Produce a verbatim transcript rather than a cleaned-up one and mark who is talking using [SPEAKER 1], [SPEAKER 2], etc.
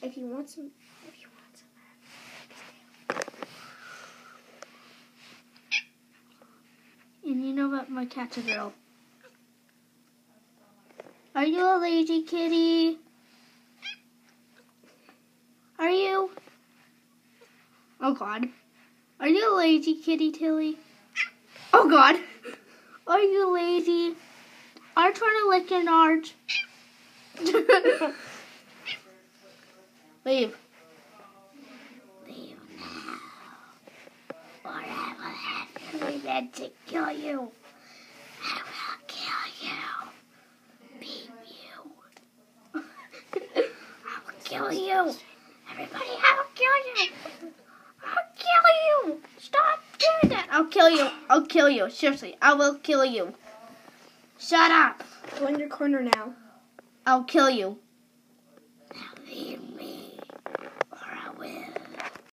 [SPEAKER 1] If you want some, if you want some.
[SPEAKER 2] And you know what? My cat's a girl. Are you a lazy kitty? Are you? Oh God. Are you a lazy kitty, Tilly? Oh God. Are you lazy? Are you trying to lick your nards? Leave. Leave now. Or I will have to leave and to kill you. I will kill you. Beat you. I will kill you. Everybody, I will kill you. I'll kill you. Stop doing that. I'll kill you. I'll kill you. Seriously, I will kill you. Shut up.
[SPEAKER 1] Go in your corner now.
[SPEAKER 2] I'll kill you.